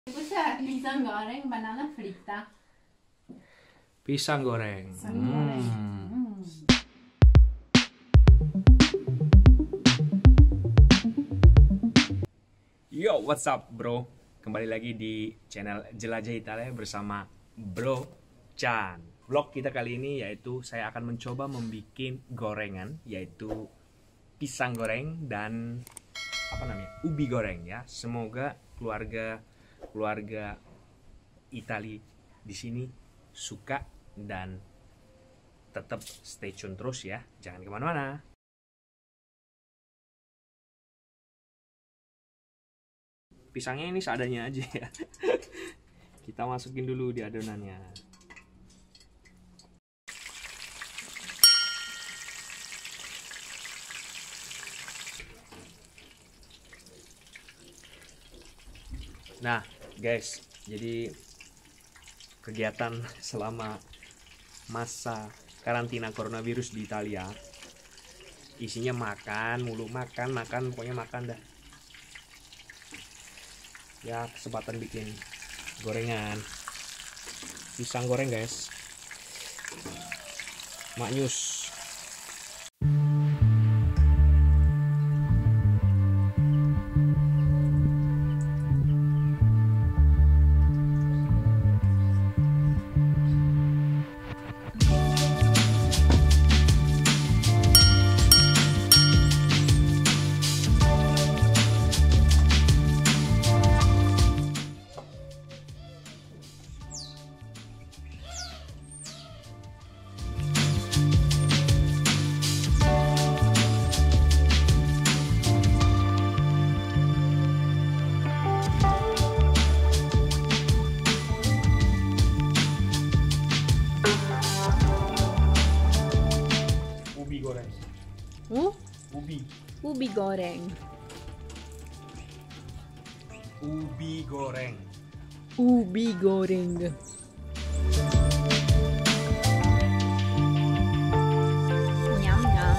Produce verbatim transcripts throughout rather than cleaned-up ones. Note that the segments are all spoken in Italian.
Questa è pisang goreng banana fritta. Pisang goreng. Pisang goreng. Hmm. Hmm. Yo, what's up bro? Kembali lagi di channel Jelajah Italia bersama Bro Chan. Vlog kita kali ini yaitu saya akan mencoba membuat gorengan, yaitu pisang goreng dan apa namanya, ubi goreng ya. Semoga keluarga keluarga Itali di sini suka dan tetap stay tune terus ya, jangan kemana-mana. Pisangnya ini seadanya aja ya. Kita masukin dulu di adonannya. Nah guys, jadi kegiatan selama masa karantina coronavirus di Italia isinya makan mulu, makan makan pokoknya makan dah ya. Kesempatan bikin gorengan pisang goreng guys, maknyus. Uh? Ubi. Ubi goreng. Ubi goreng. Ubi goreng. Nyam nyam.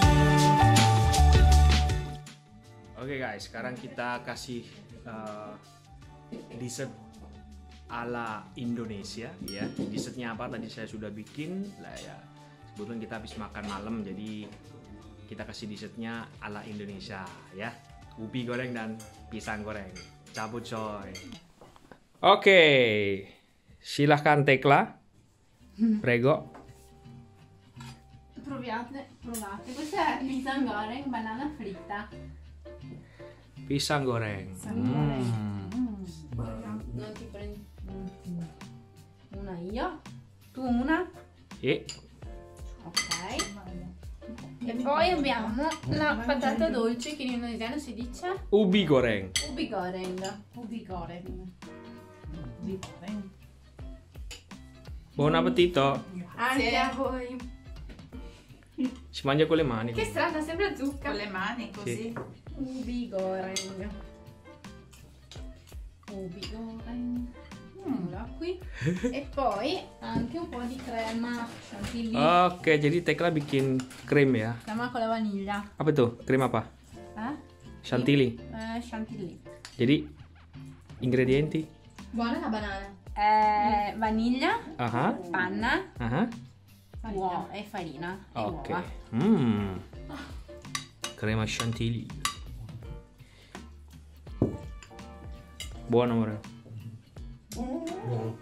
Oke guys, sekarang kita kasih uh, dessert ala Indonesia ya. Dessertnya apa tadi saya sudah bikin lah ya. Kebetulan kita habis makan malam, jadi kita kasih dessertnya ala Indonesia ya. Ubi goreng dan pisang goreng. Cabut coy. Oke, silahkan Tekla. Prego. Proviate, provate. Questa è pisang goreng banana fritta. Pisang goreng. Pisang goreng. Hmm. Mm. Non ti prendi una io, tu una. E Ok. E poi abbiamo la patata dolce che in indonesiano si dice ubi goreng. ubi goreng. Ubi goreng. Ubi goreng. Buon appetito. Anche a voi. Si mangia con le mani. Che strano, sembra zucca. Con le mani così. Sì. Ubi goreng. Ubi goreng. Mm, qui. E poi anche un po' di crema chantilly. Oke, jadi Tekla bikin krim ya. Crema con la vaniglia. Apa tuh? Krim apa? Eh? Chantilly. Eh, chantilly. Jadi ingredienti. Buona la banana. Eh, vaniglia, Aha. panna, Aha. uova e farina. E Oke. uova. Hmm. Crema chantilly. Buono amore. Buono.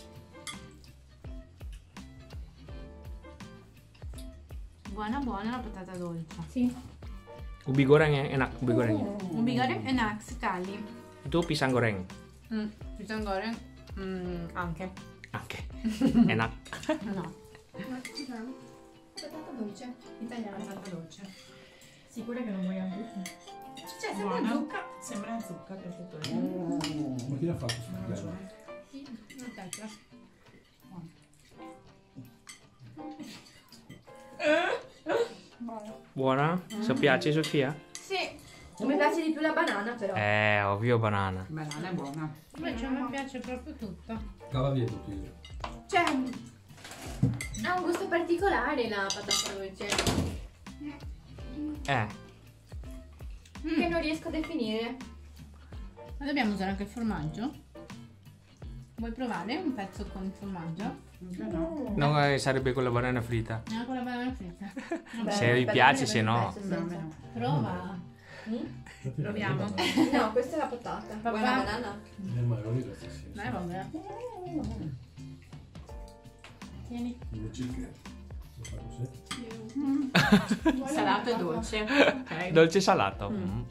Buona buona la patata dolce. Sì. Ubi goreng yang enak, ubi goreng. Ubi goreng enak sekali. Itu pisang goreng. Mm, pisang goreng mm, anche. Oke. Enak. No. Patata dolce. Italiana patata dolce. Sicura che non vuoi anche? Cioè, sembra Buona. zucca. Sembra zucca perché tu Ma chi l'ha fatto sul piano? Sì, non tecla. Buona? Se piace Sofia? Sì. Mi piace di più la banana però. Eh, ovvio banana. banana è buona. Invece a me piace proprio tutto. Cava via tutto io. Cioè, ha un gusto particolare la patata dolce. Eh. Che non riesco a definire. Ma dobbiamo usare anche il formaggio? Vuoi provare un pezzo con il formaggio? Anche no. No, eh, sarebbe con la banana fritta. No, con la banana fritta. Vabbè, Se vi piace, se no. No, a me no. prova. Proviamo. No, questa è la patata. Papà. Vuoi una banana? Eh, ma non è la stessa. Dai, vabbè. Tieni. Invece che lo fa così. Salato e dolce. Ok. Dolce e salato. Mm.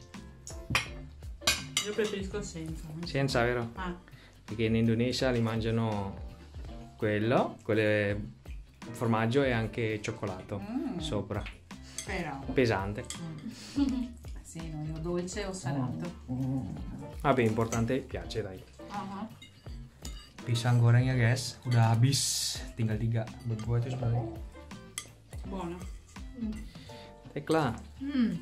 Io preferisco senza. Senza, vero? Ah, Perché in Indonesia li mangiano quello, quelle formaggio e anche cioccolato Mm. sopra. però. Pesante. Sì, non io dolce o salato. Vabbè, importante piace, dai. Ah, Pisang gorengnya guys, udah habis. Tinggal tiga buat gua itu sebenarnya. buono. Tekla, Mm.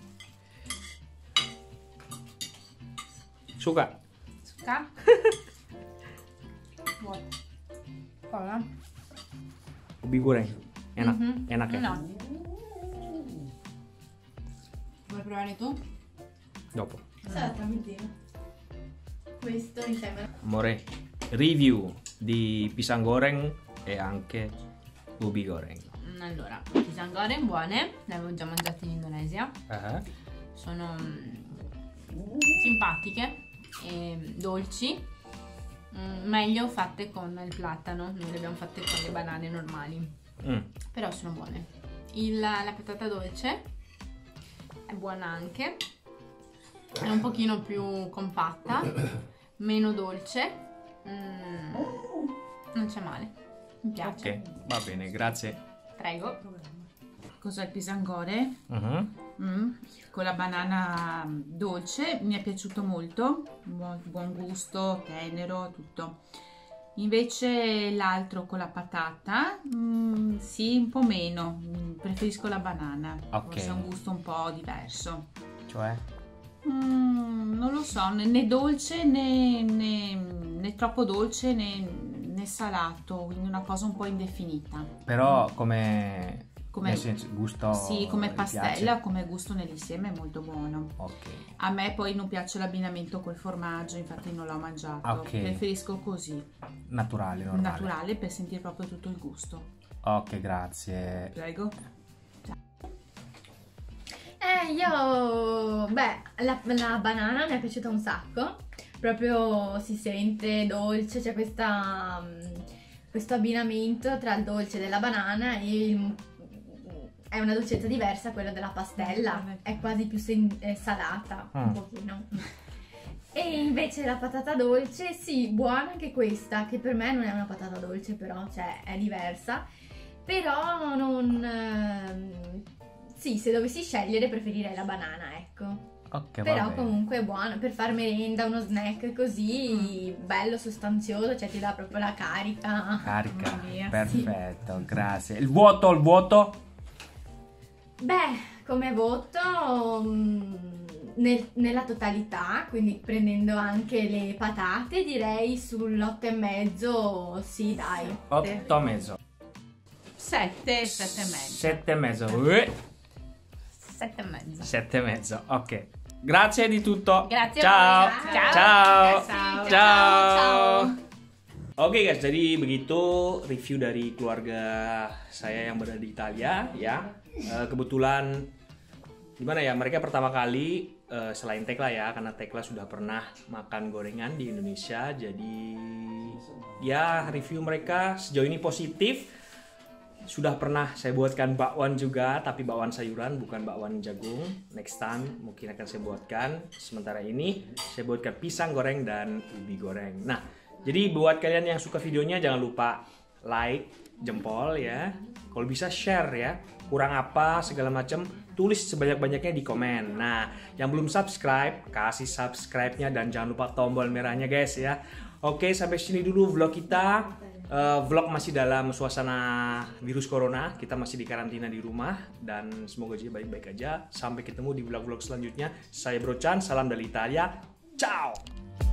suka? Suka? Buono. Cosa? Ubi goreng. Enak, Mhm. enak ya? No. Vuoi provare tu? Dopo. Questa è la tramezzina. Questo mi sembra. Amore, review di pisang goreng e anche ubi goreng. Mm, Allora, pisang goreng buone, le avevo già mangiate in Indonesia. Ah, Sono mm, simpatiche e dolci. Mm, meglio fatte con il platano, noi le abbiamo fatte con le banane normali. mm. Però sono buone. Il- la patata dolce è buona anche, è un pochino più compatta, meno dolce, mm, non c'è male, mi piace. Ok, va bene, grazie. Prego. Cos'è il pisangore? Mhm. Mm, con la banana dolce, mi è piaciuto molto, buon, buon gusto, tenero, tutto. Invece l'altro con la patata, mm, sì, un po' meno, mm, preferisco la banana, Ok. forse ha un gusto un po' diverso. Cioè? Mm, non lo so, né, né dolce né, né- né troppo dolce né, né salato, quindi una cosa un po' indefinita. Però come... Come- nel senso, gusto... Sì, come vi pastella, piace? come gusto nell'insieme è molto buono. Ok. A me poi non piace l'abbinamento col formaggio, infatti non l'ho mangiato. Ok. Preferisco così, Naturale, normale. naturale, per sentire proprio tutto il gusto. Ok, grazie. Prego. Eh, io, beh, la, la banana mi è piaciuta un sacco, proprio si sente dolce, c'è questa, mm, questo abbinamento tra il dolce della banana e il, è una dolcezza diversa quella della pastella, è quasi più sen- è salata, un Mm. pochino. E invece la patata dolce, sì, buona anche questa, che per me non è una patata dolce però, cioè è diversa, però non... ehm, sì, se dovessi scegliere preferirei la banana, ecco. Ok, va Però bene. comunque è buona, per far merenda, uno snack così, bello, sostanzioso, cioè ti dà proprio la carica. Carica, Mamma mia, perfetto, grazie. Il vuoto, il vuoto? Beh, come voto, mm, nel- nella totalità, quindi prendendo anche le patate, direi sull'otto e mezzo, sì dai. Otto e mezzo. Sette, sette e mezzo. Sette e mezzo. Uè. Sette e mezzo. Sette e mezzo, ok. Grazie di tutto. Grazie a Ciao. voi. Ciao. Ciao. Ciao. Ciao. Oke guys, jadi begitu review dari keluarga saya yang berada di Italia ya. Eh, kebetulan gimana ya, mereka pertama kali eh, selain Tekla ya, karena Tekla sudah pernah makan gorengan di Indonesia. Jadi ya review mereka sejauh ini positif. Sudah pernah saya buatkan bakwan juga, tapi bakwan sayuran bukan bakwan jagung. Next time mungkin akan saya buatkan. Sementara ini saya buatkan pisang goreng dan ubi goreng. Nah, jadi buat kalian yang suka videonya jangan lupa like, jempol ya. Kalau bisa share ya. Kurang apa segala macam, tulis sebanyak-banyaknya di komen. Nah, yang belum subscribe, kasih subscribe-nya dan jangan lupa tombol merahnya guys ya. Oke, sampai sini dulu vlog kita. Uh, vlog masih dalam suasana virus corona, kita masih di karantina di rumah dan semoga aja baik-baik aja. Sampai ketemu di vlog-vlog selanjutnya. Saya Bro Chan, salam dari Italia. Ciao.